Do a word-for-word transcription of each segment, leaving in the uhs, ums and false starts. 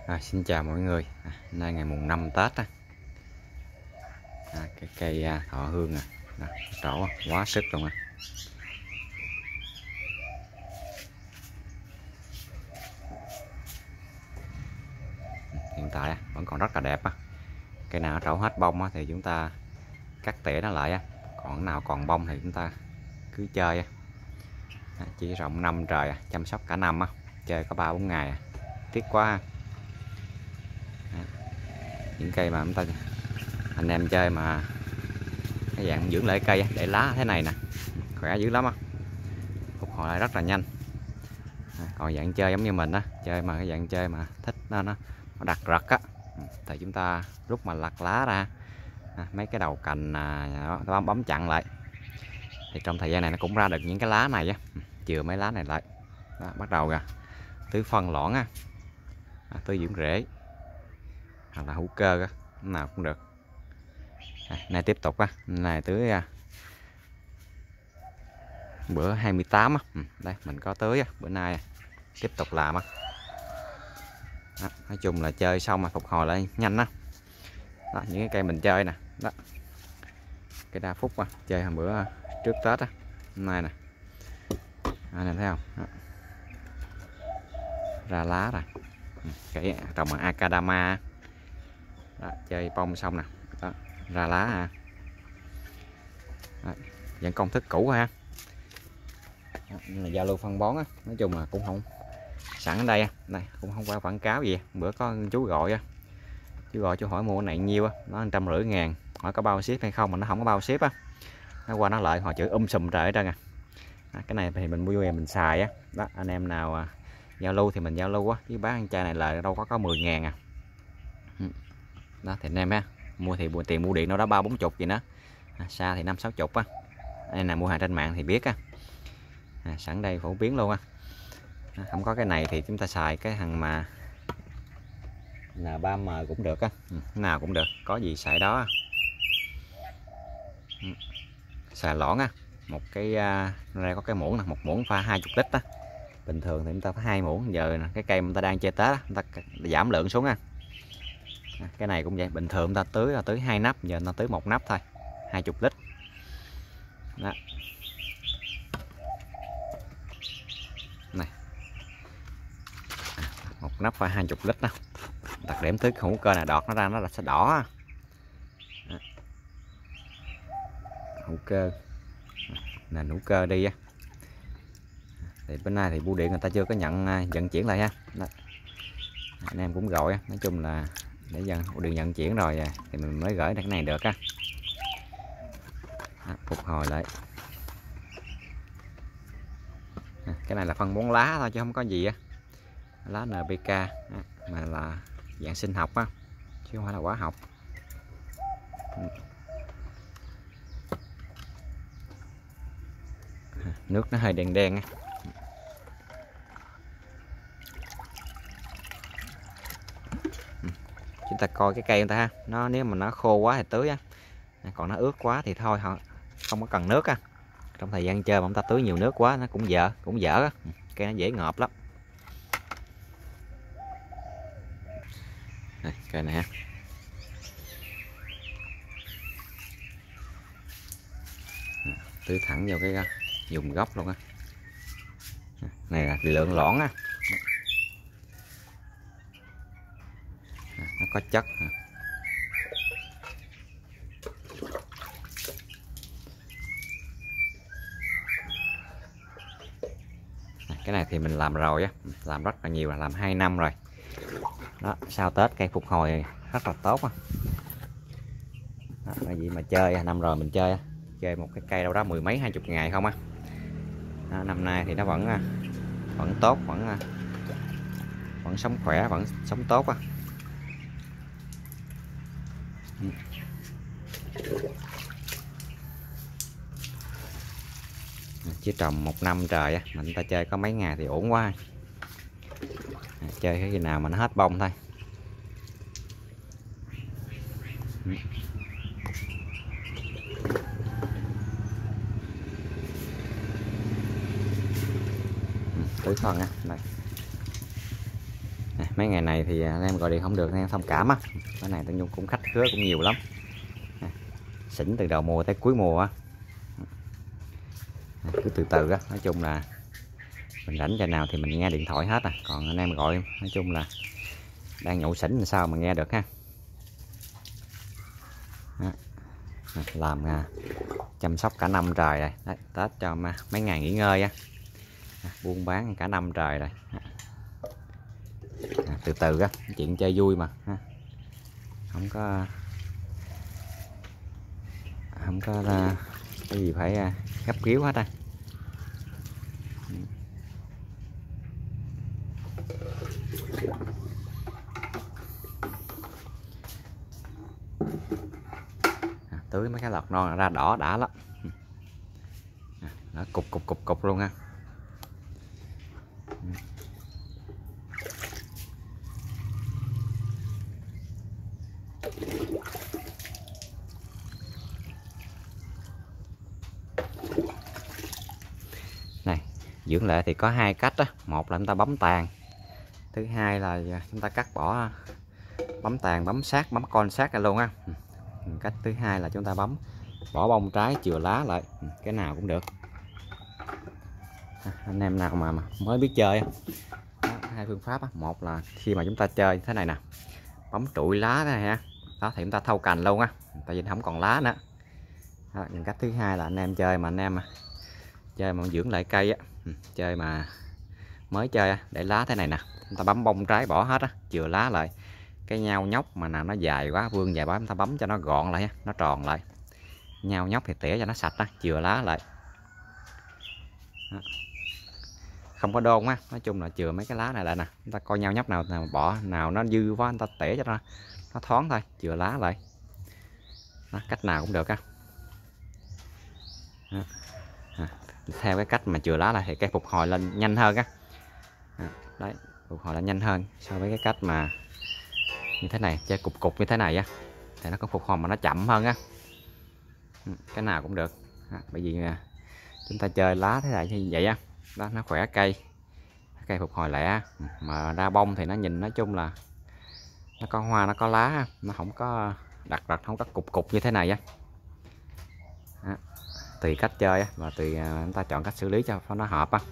À, xin chào mọi người. À, nay ngày mùng năm Tết á. À, cái cây à, thọ hương à, à trổ quá sức luôn á. Hiện tại à, vẫn còn rất là đẹp á. Cây nào trổ hết bông á, thì chúng ta cắt tỉa nó lại á. Còn nào còn bông thì chúng ta cứ chơi á. À, chỉ rộng năm trời à, chăm sóc cả năm á, chơi có ba bốn ngày à. Tiếc quá. À, những cây mà chúng ta anh em chơi mà cái dạng dưỡng lại cây để lá thế này nè, khỏe dữ lắm á, phục hồi lại rất là nhanh. À, còn dạng chơi giống như mình á, chơi mà cái dạng chơi mà thích nó nó, nó đặc rật á, thì chúng ta rút mà lặt lá ra, à, mấy cái đầu cành à, nó bấm chặn lại, thì trong thời gian này nó cũng ra được những cái lá này á, chừa mấy lá này lại. Đó, bắt đầu ra tưới phân loãng á, à, tưới dưỡng rễ hoặc là hữu cơ á, nào cũng được. À, này tiếp tục á, này tưới à, bữa hai mươi tám á, ừ, đây mình có tưới á, bữa nay à, tiếp tục làm á. Đó, nói chung là chơi xong mà phục hồi lại nhanh á. Đó, những cái cây mình chơi nè, đó cái đa phúc á, chơi hôm bữa trước Tết á, hôm nay nè, anh em thấy không? Đó. Ra lá rồi, cái trồng bằng Akadama. Đó, chơi bông xong nè, đó, ra lá ha. Đó, vẫn công thức cũ ha. Đó, là giao lưu phân bón á, nói chung là cũng không sẵn ở đây, này cũng không qua quảng cáo gì. Bữa có chú gọi á, chú gọi chú hỏi mua cái này nhiêu á, nó trăm rưỡi ngàn, hỏi có bao ship hay không, mà nó không có bao ship á. Nó qua nó lại họ chữ um sùm trời hết trơn à. À, cái này thì mình mua về mình xài á. Đó, anh em nào à, giao lưu thì mình giao lưu á, chứ bán ăn chai này là đâu có có mười ngàn à. Đó thì anh em á, mua thì mua tiền mua điện nó đó ba bốn chục gì đó, à, xa thì năm sáu chục á. Đây là mua hàng trên mạng thì biết á, à, sẵn đây phổ biến luôn á. À, không có cái này thì chúng ta xài cái thằng mà là ba M cũng được á, ừ, nào cũng được, có gì xài đó. Ừ. Xài lõn á, một cái à, đây có cái muỗng nè, một muỗng pha hai mươi lít á. Bình thường thì chúng ta phải hai muỗng, giờ cái cây chúng ta đang chơi Tết á, chúng ta giảm lượng xuống á. À, cái này cũng vậy, bình thường chúng ta tưới là tưới hai nắp, giờ nó tưới một nắp thôi, hai mươi lít. Đó. Này. À, một nắp phải hai mươi lít đó. Đặc điểm tưới hữu cơ này đọt nó ra nó là sẽ đỏ. À. Hữu cơ. Nền hữu cơ đi á. Thì bên này thì bưu điện người ta chưa có nhận vận chuyển lại ha. Đó. Anh em cũng gọi, nói chung là để dần bưu điện nhận chuyển rồi thì mình mới gửi cái này được á. À, phục hồi lại. À, cái này là phân bón lá thôi chứ không có gì á, lá en pê ca mà là dạng sinh học á, chứ không phải là hóa học. Nước nó hơi đen đen á. Chúng ta coi cái cây người ta ha, nó nếu mà nó khô quá thì tưới á, còn nó ướt quá thì thôi, họ không có cần nước á. Trong thời gian chơi mà chúng ta tưới nhiều nước quá nó cũng dở, cũng dở á, cây nó dễ ngợp lắm. Đây, cây này ha. Tưới thẳng vào cái vùng gốc luôn á. Này là lượng lõn á, nó có chất. Cái này thì mình làm rồi á, làm rất là nhiều, là làm hai năm rồi. Đó, sau Tết cây phục hồi rất là tốt á. Đó, bởi vì mà chơi năm rồi mình chơi chơi một cái cây đâu đó mười mấy hai chục ngày không á. Đó, năm nay thì nó vẫn vẫn tốt, vẫn vẫn sống khỏe, vẫn sống tốt á. Chứ trồng một năm trời á, mình ta chơi có mấy ngày thì ổn quá. À, chơi cái gì nào mà nó hết bông thôi. Tưới phân á, đây. À, mấy ngày này thì anh em gọi điện không được anh em thông cảm á, cái này tự nhiên cũng khách khứa cũng nhiều lắm, xỉn từ đầu mùa tới cuối mùa á, cứ từ từ á. Nói chung là mình rảnh giờ nào thì mình nghe điện thoại hết à, còn anh em gọi nói chung là đang nhậu xỉn làm sao mà nghe được ha. Đó. Làm à, chăm sóc cả năm trời rồi đấy, Tết cho mấy ngày nghỉ ngơi á, buôn bán cả năm trời rồi. À, từ từ á, chuyện chơi vui mà ha. Không có không có là cái gì phải gấp ghiếu hết á. À, tưới mấy cái lọt non ra đỏ đã lắm, à, nó cục cục cục cục luôn ha. Này, dưỡng lại thì có hai cách đó. Một là chúng ta bấm tàn, thứ hai là chúng ta cắt bỏ, bấm tàn bấm sát bấm con sát ra luôn á. Cách thứ hai là chúng ta bấm bỏ bông trái chừa lá lại, cái nào cũng được. Anh em nào mà mới biết chơi đó, hai phương pháp đó. Một là khi mà chúng ta chơi thế này nè, bấm trụi lá thế này ha, đó thì chúng ta thâu cành luôn á, tại vì không còn lá nữa. Đó, cách thứ hai là anh em chơi mà anh em chơi mà dưỡng lại cây á, chơi mà mới chơi á, để lá thế này nè, chúng ta bấm bông trái bỏ hết á, chừa lá lại. Cái nhau nhóc mà nào nó dài quá, vương dài quá, chúng ta bấm cho nó gọn lại, nó tròn lại. Nhau nhóc thì tỉa cho nó sạch á, chừa lá lại. Đó. Không có đôn á, nói chung là chừa mấy cái lá này lại nè, chúng ta coi nhau nhóc nào nào bỏ, nào nó dư quá, chúng ta tỉa cho nó nó thoáng thôi, chừa lá lại. Đó, cách nào cũng được á. Đó. À, theo cái cách mà chừa lá lại thì cây phục hồi lên nhanh hơn á. À, đấy, phục hồi là nhanh hơn so với cái cách mà như thế này, chơi cục cục như thế này á, thì nó có phục hồi mà nó chậm hơn á. Cái nào cũng được à, bởi vì chúng ta chơi lá thế này như vậy á, đó nó khỏe cây, cây phục hồi lẹ, mà ra bông thì nó nhìn nói chung là nó có hoa nó có lá, nó không có đặc đặc, không có cục cục như thế này á. Đó, tùy cách chơi á, và tùy chúng ta chọn cách xử lý cho nó hợp á.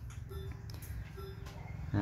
Đó.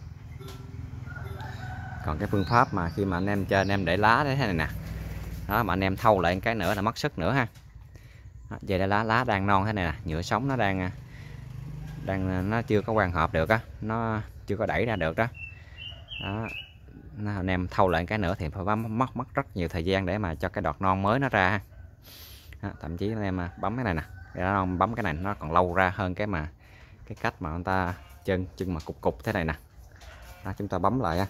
Còn cái phương pháp mà khi mà anh em chơi anh em để lá thế này nè, đó mà anh em thâu lại cái nữa là mất sức nữa ha. Đó, về đây lá lá đang non thế này nè, nhựa sống nó đang đang nó chưa có quang hợp được á, nó chưa có đẩy ra được đó. Đó, anh em thâu lại cái nữa thì phải bấm mất mất rất nhiều thời gian để mà cho cái đọt non mới nó ra. Đó, thậm chí anh em bấm cái này nè, cái non bấm cái này nó còn lâu ra hơn cái mà cái cách mà người ta chân chân mà cục cục thế này nè. Đó, chúng ta bấm lại á.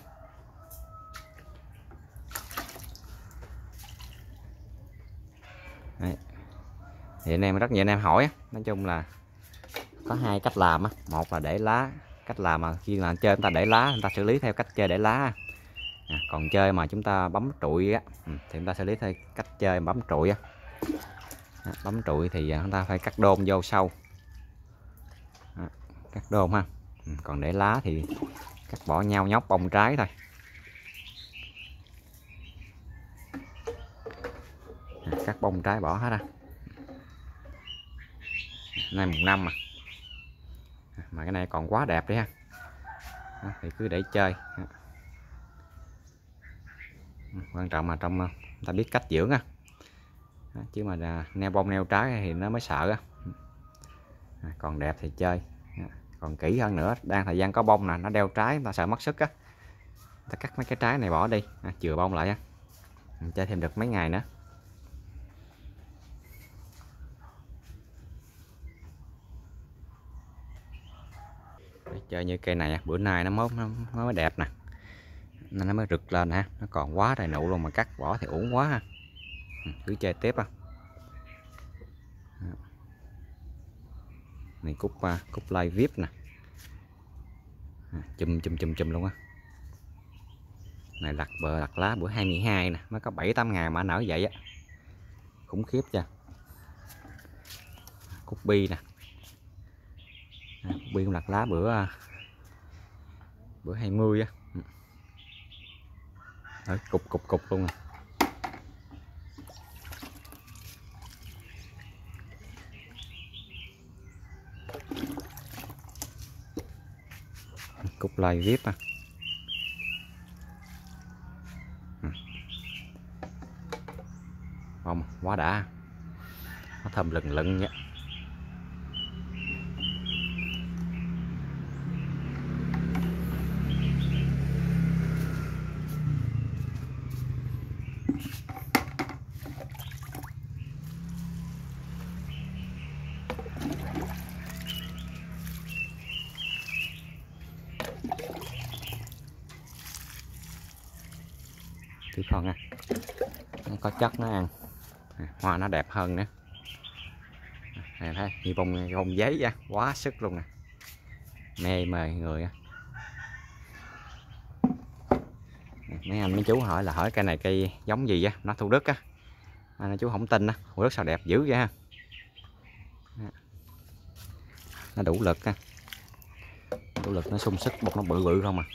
Đấy. Thì anh em rất nhiều anh em hỏi á, nói chung là có hai cách làm á, một là để lá, cách làm mà khi là chơi chúng ta để lá, chúng ta xử lý theo cách chơi để lá. À, còn chơi mà chúng ta bấm trụi á, thì chúng ta xử lý theo cách chơi bấm trụi á. À, bấm trụi thì chúng ta phải cắt đôn vô sâu, à, cắt đôn ha. Còn để lá thì cắt bỏ nhau nhóc bông trái thôi. À, cắt bông trái bỏ hết ra. Nay mùng năm mà mà cái này còn quá đẹp đấy ha. Đó, thì cứ để chơi. Đó. Quan trọng mà trong ta biết cách dưỡng á, chứ mà neo bông neo trái thì nó mới sợ á. À, còn đẹp thì chơi, còn kỹ hơn nữa đang thời gian có bông nè, nó đeo trái ta sợ mất sức á, ta cắt mấy cái trái này bỏ đi, à, chừa bông lại á, chơi thêm được mấy ngày nữa. Để chơi như cây này bữa nay nó mới nó mới đẹp nè, nên nó mới rực lên ha, nó còn quá trời nụ luôn mà cắt bỏ thì uổng quá ha. Cứ chơi tiếp á. Này cúc cúc lai vip nè, chùm chùm chùm chùm luôn á. Này lặt bờ lặt lá bữa hai mươi hai nè, mới có bảy tám ngày mà nở vậy á, khủng khiếp chưa. Cúc bi nè, cúc bi cũng lặt lá bữa bữa hai mươi á. Đấy, cục cục cục luôn. Cục lai vip à. Không, quá đã, nó thơm lừng lừng nhé. Tí con nha, nó có chất nó ăn, hoa nó đẹp hơn nữa. Này thấy như bông bông giấy á, quá sức luôn nè, mê mời người á. Mấy anh mấy chú hỏi là hỏi cây này cây giống gì á, nó Thủ Đức á, anh chú không tin á, Thủ Đức sao đẹp dữ vậy ha. Nó đủ lực á, đủ lực, nó sung sức, bột nó bự bự không à.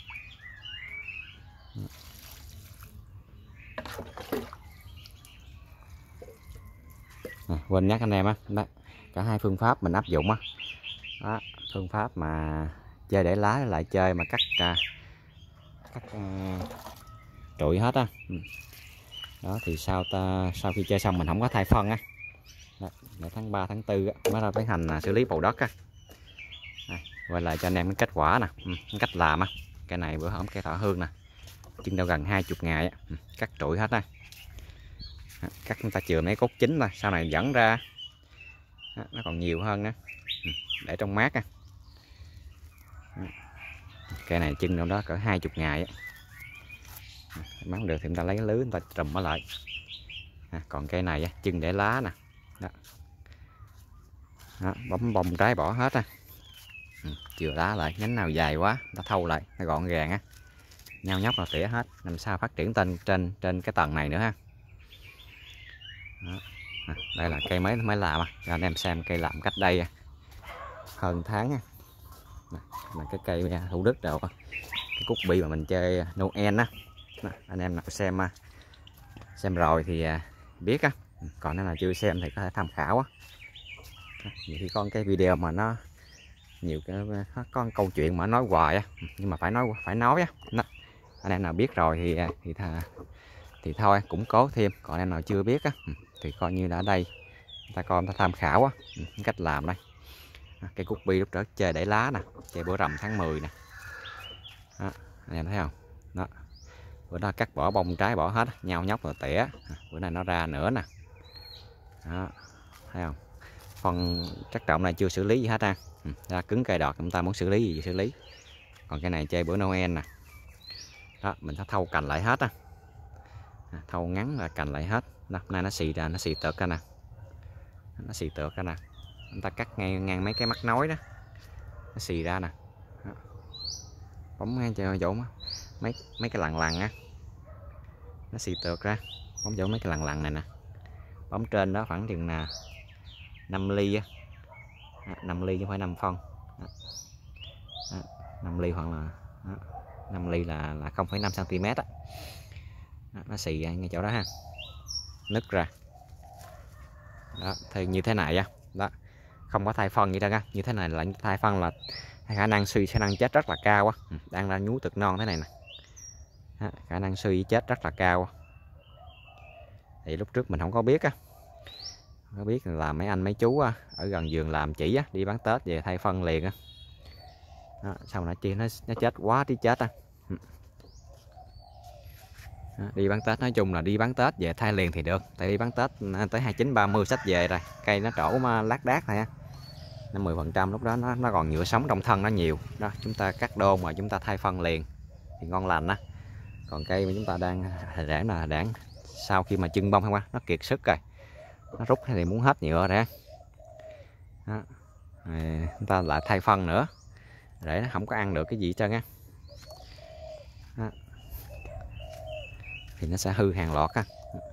À, quên nhắc anh em á, cả hai phương pháp mình áp dụng á. Đó, phương pháp mà chơi để lá lại chơi mà cắt cắt uh, trụi hết á. Đó thì sau ta sau khi chơi xong mình không có thay phân á. Đó, để tháng ba tháng tư á, mới ra tiến hành uh, xử lý bầu đất á. Quay lại cho anh em cái kết quả nè, ừ, cách làm á. Cái này bữa hổm cây thọ hương nè, chừng đâu gần hai mươi ngày á, ừ, cắt trụi hết á. Cắt chúng ta chừa mấy cốt chính thôi, sau này dẫn ra đó, nó còn nhiều hơn nữa, ừ, để trong mát á. Cây này chừng đâu đó cỡ hai mươi ngày á, bán được thì chúng ta lấy cái lưới chúng ta trùm nó lại. À, còn cây này á, chừng để lá nè, đó. Đó, bấm bông trái bỏ hết á, ừ, chừa lá lại, nhánh nào dài quá nó thâu lại, nó gọn gàng á, nhau nhóc là tỉa hết, làm sao phát triển trên trên trên cái tầng này nữa ha. Đó. À, đây là cây mới mới làm à. Cho anh em xem cây làm cách đây hơn tháng á. Là cái cây Thủ Đức đâu, cái cúc bi mà mình chơi Noel á. Anh em nào xem xem rồi thì biết á, còn nếu nào chưa xem thì có thể tham khảo á. Nhiều khi con cái video mà nó nhiều cái nó có câu chuyện mà nói hoài á, nhưng mà phải nói phải nói á. Đó. Anh em nào biết rồi thì thì thà, thì thôi củng cố thêm, còn anh em nào chưa biết á thì coi như là ở đây ta coi ta tham khảo á, cách làm đây. Cây cúc bi lúc trước chơi để lá nè, chơi bữa rằm tháng mười nè. Đó, anh em thấy không? Đó. Bữa đó cắt bỏ bông trái bỏ hết, nhau nhóc rồi tỉa. Bữa nay nó ra nữa nè. Đó, thấy không? Phần chất trọng này chưa xử lý gì hết ha. Ừ, ra cứng cây đọt chúng ta muốn xử lý gì xử lý. Còn cái này chơi bữa Noel nè. Đó, mình sẽ thâu cành lại hết á. Thâu ngắn là cành lại hết. Đó, nay nó xì ra, nó xì tợt ra nè. Nó xì tợt ra nè. Chúng ta cắt ngang ngang mấy cái mắt nối đó, nó xì ra nè. Đó. Bấm ngay cho chỗ mấy mấy cái lằn lằn á, nó xì tợt ra, bấm chỗ mấy cái lằn lằn này nè, bấm trên đó khoảng chừng là năm ly á, năm ly chứ không phải năm phân. Đó. Đó. năm ly hoặc là đó. năm ly là là không phẩy năm xăng-ti-mét á. Đó, nó xì ra ngay chỗ đó ha, nứt ra. Đó, thì như thế này á, đó, không có thay phân gì đâu nha. Như thế này là thay phân là khả năng suy khả năng chết rất là cao á. Ừ, đang ra nhú thực non thế này nè. Đó, khả năng suy chết rất là cao. Thì lúc trước mình không có biết á, không có biết là mấy anh mấy chú á, ở gần vườn làm chỉ á, đi bán Tết về thay phân liền á. Đó, sau này chi nó nó chết quá tí chết á. Ừ. Đó, đi bán Tết nói chung là đi bán Tết về thay liền thì được, tại đi bán Tết tới hai mươi chín ba mươi sách về rồi, cây nó trổ mà lác đác này á, năm mươi phần trăm lúc đó nó nó còn nhựa sống trong thân nó nhiều đó, chúng ta cắt đôn mà chúng ta thay phân liền thì ngon lành á. Còn cây mà chúng ta đang rãng là rãng sau khi mà chưng bông không qua nó kiệt sức rồi, nó rút thì muốn hết nhựa rồi đó. Rồi chúng ta lại thay phân nữa để nó không có ăn được cái gì hết trơn á, thì nó sẽ hư hàng loạt á.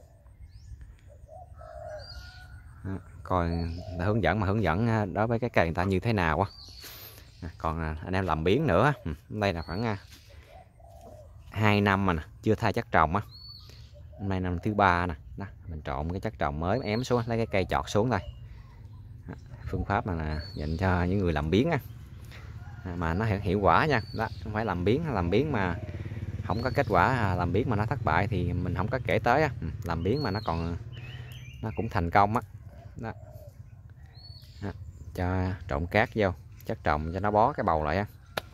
Đó, coi hướng dẫn mà hướng dẫn đối với cái cây người ta như thế nào á. Còn anh em làm biến nữa, đây là khoảng hai hai năm mà nè, chưa thay chất trồng á. Hôm nay năm thứ ba nè, đó, mình trộn cái chất trồng mới ém xuống, lấy cái cây chọt xuống thôi. Đó, phương pháp này là dành cho những người làm biếng á, mà nó hiệu quả nha. Đó, không phải làm biếng, làm biếng mà không có kết quả, làm biếng mà nó thất bại thì mình không có kể tới á. Làm biếng mà nó còn nó cũng thành công á. Đó. Đó, cho trộn cát vô chất trồng cho nó bó cái bầu lại á.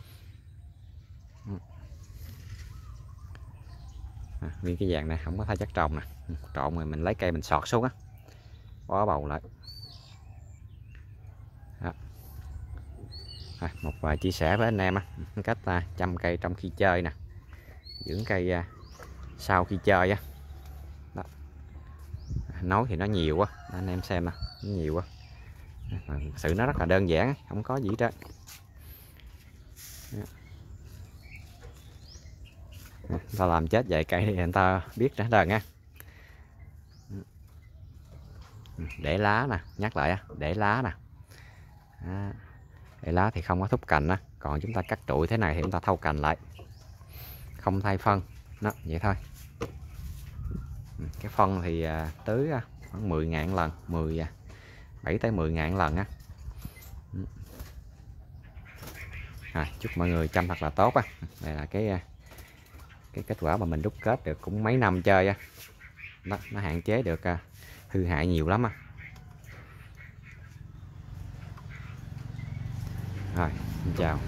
À, nguyên cái vàng này không có thay chất trồng nè, trộn rồi mình lấy cây mình sọt xuống á, bó bầu lại. Đó. À, một vài chia sẻ với anh em á, cách à, chăm cây trong khi chơi nè, dưỡng cây à, sau khi chơi á. Đó. Nói thì nó nhiều quá, anh em xem nè, nó nhiều quá. Thực sự nó rất là đơn giản, không có gì hết trơn. Người ta làm chết vậy cây thì người ta biết hết rồi nha. Để lá nè, nhắc lại để lá nè, để lá thì không có thúc cành á. Còn chúng ta cắt trụi thế này thì chúng ta thâu cành lại, không thay phân. Đó, vậy thôi. Cái phân thì tới khoảng mười ngàn lần, mười bảy tới mười ngàn lần á. À, chúc mọi người chăm thật là tốt á. Đây là cái cái kết quả mà mình đúc kết được cũng mấy năm chơi á. Đó, nó hạn chế được hư hại nhiều lắm á. Rồi, xin chào.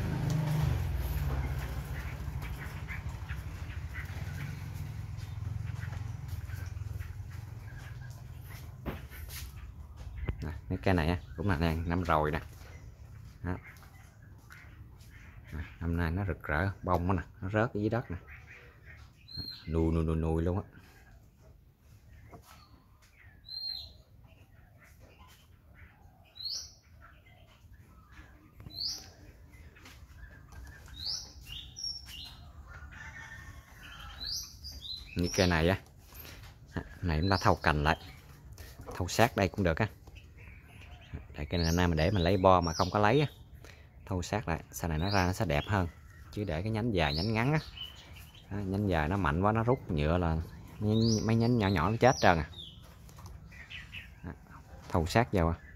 Nè, mấy cây này cũng là đang năm rồi nè. Đó. À, năm nay nó rực rỡ bông nè, nó rớt ở dưới đất nè, nùi nùi nùi nùi luôn á. Như cây này á, này chúng ta thâu cành lại, thâu sát đây cũng được á. Đây, cây này nay mình để mình lấy bo mà không có lấy á, thâu sát lại sau này nó ra nó sẽ đẹp hơn, chứ để cái nhánh dài nhánh ngắn á. Đó, nhánh dài nó mạnh quá nó rút nhựa là mấy nhánh nhỏ nhỏ nó chết trơn à. Đó, thâu sát vào.